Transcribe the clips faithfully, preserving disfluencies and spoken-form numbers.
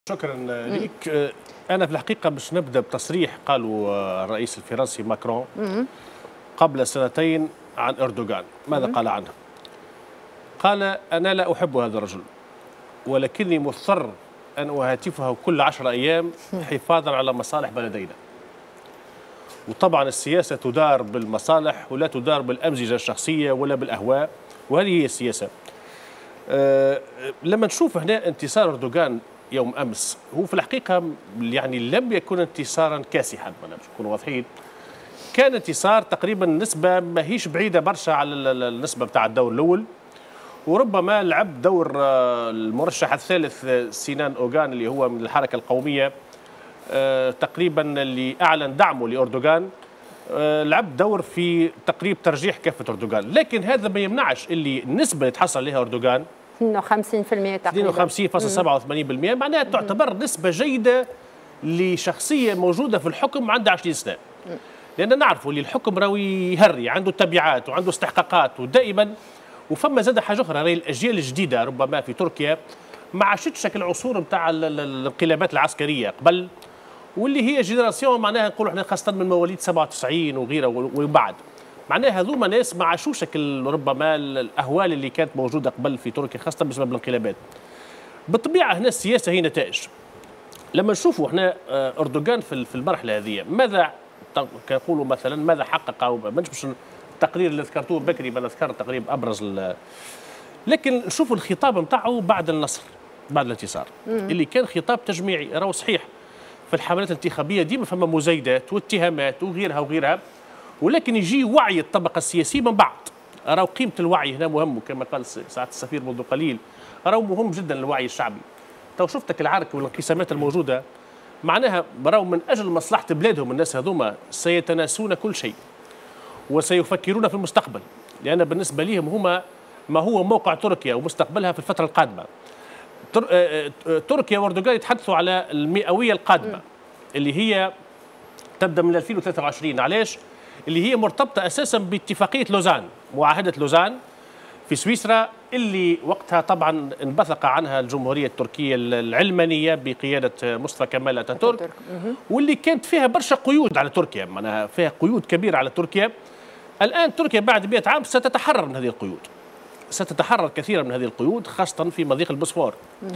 شكرا لك. أنا في الحقيقة باش نبدأ بتصريح قالوا الرئيس الفرنسي ماكرون قبل سنتين عن أردوغان. ماذا قال عنه؟ قال: أنا لا أحب هذا الرجل ولكني مضطر أن أهاتفه كل عشر أيام حفاظا على مصالح بلدينا. وطبعا السياسة تدار بالمصالح ولا تدار بالأمزجة الشخصية ولا بالأهواء، وهذه هي السياسة. أه لما نشوف هنا انتصار أردوغان يوم أمس، هو في الحقيقة يعني لم يكن انتصارا كاسحا، باش نكونوا واضحين. كان انتصار تقريبا نسبة ماهيش بعيدة برشا على النسبة بتاع الدور الأول، وربما لعب دور المرشح الثالث سينان أوغان اللي هو من الحركة القومية تقريبا اللي أعلن دعمه لأردوغان، لعب دور في تقريب ترجيح كافة أردوغان. لكن هذا ما يمنعش اللي النسبة اللي تحصل عليها أردوغان اثنين وخمسين بالمئة تقريبا اثنين وخمسين فاصلة سبعة وثمانين بالمئة، معناها تعتبر نسبة جيدة لشخصية موجودة في الحكم عندها عشرين سنة. لأن نعرفوا اللي الحكم راوي يهري، عنده تبعات وعنده استحقاقات، ودائما وفما زاد حاجة أخرى، راهي الأجيال الجديدة ربما في تركيا ما عاشتش العصور نتاع الانقلابات العسكرية قبل، واللي هي جينيراسيون معناها نقولوا احنا خاصة من مواليد سبعة وتسعين وغيره وبعد، معناها هذوما ناس ما عاشوش ربما الأهوال اللي كانت موجودة قبل في تركيا خاصة بسبب الانقلابات. بالطبيعة هنا السياسة هي نتائج. لما نشوفوا احنا أردوغان في المرحلة هذه ماذا كنقولوا مثلا ماذا حقق، أو مش التقرير اللي ذكرتوه بكري ما نذكر تقريب أبرز، لكن نشوفوا الخطاب نتاعو بعد النصر بعد الانتصار اللي كان خطاب تجميعي. راهو صحيح في الحملات الانتخابية ديما فما مزايدات واتهامات وغيرها وغيرها، ولكن يجي وعي الطبقة السياسية من بعد. راهو قيمة الوعي هنا مهم، وكما قال سعادة السفير منذ قليل راهو مهم جدا الوعي الشعبي. تو شفتك العرك والانقسامات الموجودة معناها راهو من أجل مصلحة بلادهم الناس هذوما سيتناسون كل شيء وسيفكرون في المستقبل، لأن بالنسبة لهم هما ما هو موقع تركيا ومستقبلها في الفترة القادمة. تركيا وأردوغان يتحدثوا على المئوية القادمة اللي هي تبدأ من ألفين وثلاثة وعشرين. علاش؟ اللي هي مرتبطة أساسا باتفاقية لوزان، معاهدة لوزان في سويسرا، اللي وقتها طبعا انبثق عنها الجمهورية التركية العلمانية بقيادة مصطفى كمال أتاتورك، واللي كانت فيها برشا قيود على تركيا، معناها فيها قيود كبيرة على تركيا. الآن تركيا بعد مئة عام ستتحرر من هذه القيود، ستتحرر كثيرا من هذه القيود خاصة في مضيق البوسفور.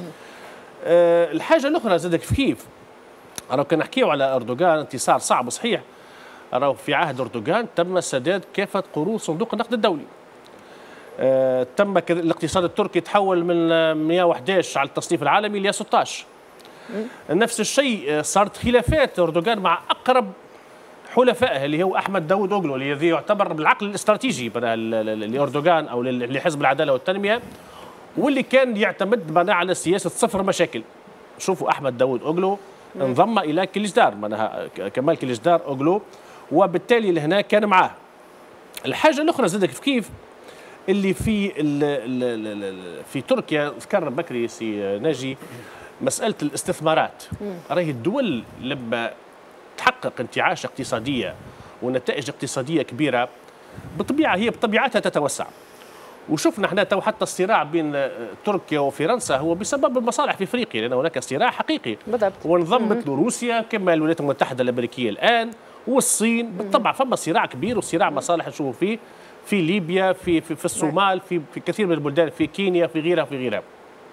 أه الحاجة الأخرى زادك في كيف راهو كان نحكيو على أردوغان انتصار صعب صحيح. راهو في عهد أردوغان تم سداد كافة قروض صندوق النقد الدولي. أه تم الاقتصاد التركي تحول من مئة وأحد عشر على التصنيف العالمي ل ستة عشر. نفس الشيء صارت خلافات أردوغان مع أقرب حلفائه اللي هو أحمد داوود أوغلو الذي يعتبر بالعقل الاستراتيجي لأردوغان أو لحزب العدالة والتنمية، واللي كان يعتمد على سياسة صفر مشاكل. شوفوا أحمد داوود أوغلو انضم إلى كليجدار، معناها كمال كليجدار أوغلو، وبالتالي لهنا كان معاه. الحاجة الأخرى زادك في كيف اللي في ال ال ال في تركيا ذكر بكري سي ناجي مسألة الاستثمارات. راهي الدول لما تحقق انتعاش اقتصادية ونتائج اقتصادية كبيرة بالطبيعة هي بطبيعتها تتوسع. وشفنا احنا تو حتى الصراع بين تركيا وفرنسا هو بسبب المصالح في افريقيا، لان هناك صراع حقيقي بالضبط. ونظام مثل روسيا كما الولايات المتحده الامريكيه الان والصين بالطبع فما صراع كبير وصراع مصالح نشوفوا فيه في ليبيا في في, في الصومال في في كثير من البلدان في كينيا في غيرها في غيرها.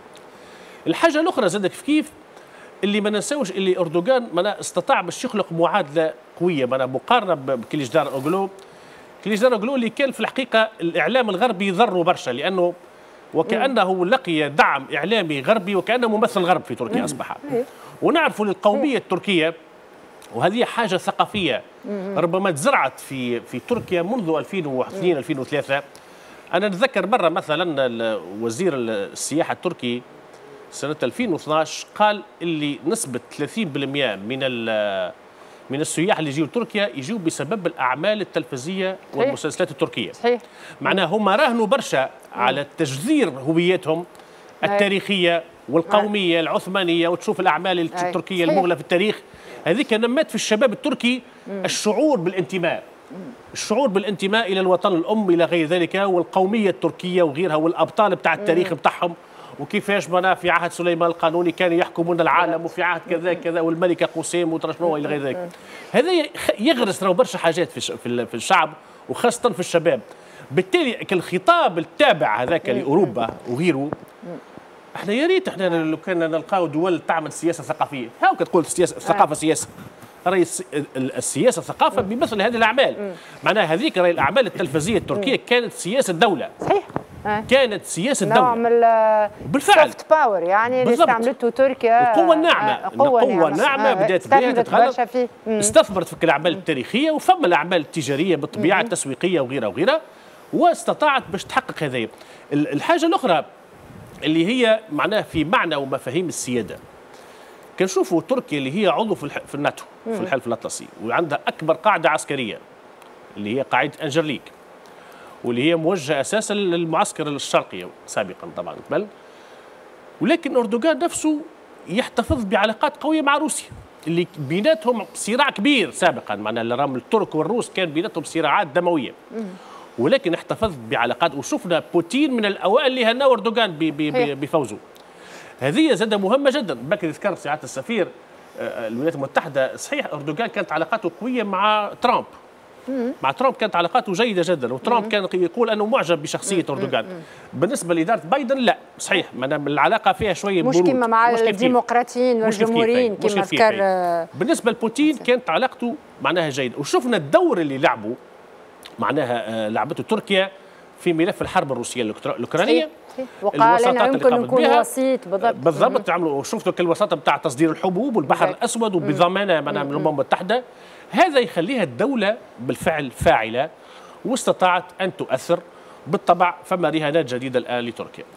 الحاجه الاخرى زادك في كيف اللي ما ننساوش اللي اردوغان معناها استطاع باش يخلق معادله قويه معناها مقارنه بكليجدار اوغلو. كليجدار أوغلو اللي كان في الحقيقة الإعلام الغربي يضره برشا، لأنه وكأنه لقي دعم إعلامي غربي وكأنه ممثل غرب في تركيا أصبح. ونعرفوا القومية التركية وهذه حاجة ثقافية ربما تزرعت في في تركيا منذ ألفين واثنين ألفين وثلاثة. أنا نتذكر مرة مثلا وزير السياحة التركي سنة ألفين واثناعش قال اللي نسبة ثلاثين بالمئة من ال من السياح اللي يجيوا تركيا يجيوا بسبب الاعمال التلفزيه والمسلسلات التركيه. صحيح. معناها هم راهنوا برشا على تجذير هويتهم التاريخيه والقوميه العثمانيه، وتشوف الاعمال التركيه المغلى في التاريخ هذيك نمت في الشباب التركي الشعور بالانتماء، الشعور بالانتماء الى الوطن الام الى غير ذلك والقوميه التركيه وغيرها والابطال بتاع التاريخ بتاعهم وكيفاش معناها في عهد سليمان القانوني كان يحكمون العالم وفي عهد كذا كذا والملكه قسيم وترشنو الى غير ذلك. هذا يغرس راهو برشا حاجات في في الشعب وخاصه في الشباب. بالتالي الخطاب التابع هذاك لاوروبا وغيره، احنا يا ريت احنا لو كان نلقاو دول تعمل سياسه ثقافيه، هاو كتقول السياسه الثقافه سياسه. راهي السياسه ثقافه بمثل هذه الاعمال. معناها هذيك راهي الاعمال التلفزيونيه التركيه كانت سياسه دوله. صحيح. كانت سياسه دوله. نوع من بالفعل سوفت باور يعني اللي استعملته تركيا. القوه الناعمه، قوه ناعمه, ناعمة بدات بها تتغلب، استثمرت في الاعمال التاريخيه وفما الاعمال التجاريه بالطبيعه التسويقيه وغيرها وغيرها، واستطاعت باش تحقق هذايا. الحاجه الاخرى اللي هي معناها في معنى ومفاهيم السياده، كنشوفوا تركيا اللي هي عضو في, في الناتو في الحلف الاطلسي وعندها اكبر قاعده عسكريه اللي هي قاعده انجرليك، واللي هي موجهه اساسا للمعسكر الشرقي سابقا طبعا قبل، ولكن اردوغان نفسه يحتفظ بعلاقات قويه مع روسيا اللي بيناتهم صراع كبير سابقا، معناها الرغم الترك والروس كان بيناتهم صراعات دمويه، ولكن احتفظ بعلاقات. وشفنا بوتين من الاوائل اللي هناو اردوغان بفوزه. هذه زادة مهمه جدا. بكري ذكر سعاده السفير الولايات المتحده، صحيح اردوغان كانت علاقاته قويه مع ترامب. مع ترامب كانت علاقاته جيده جدا، وترامب كان يقول انه معجب بشخصيه اردوغان. بالنسبه لاداره بايدن لا، صحيح العلاقه فيها شويه مش كما مع الديمقراطيين والجمهوريين كما ذكر. بالنسبه لبوتين كانت علاقته معناها جيده، وشفنا الدور اللي لعبه معناها لعبته تركيا في ملف الحرب الروسيه الاوكرانيه. وقال انا يمكن نكون وسيط بالضبط. بالضبط عملوا شفتوا الوساطه بتاع تصدير الحبوب والبحر بالضبط. الاسود وبضمانه من الامم المتحده. هذا يخليها الدوله بالفعل فاعله واستطاعت ان تؤثر. بالطبع فما رهانات جديده الان لتركيا.